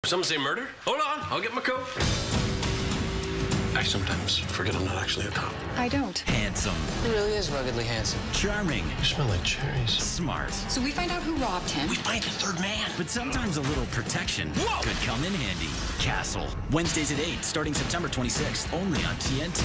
Someone say murder? Hold on, I'll get my coat. I sometimes forget I'm not actually a cop. I don't. Handsome. He really is ruggedly handsome. Charming. You smell like cherries. Smart. So we find out who robbed him. We find the third man. But sometimes a little protection could come in handy. Castle. Wednesdays at 8, starting September 26th, only on TNT.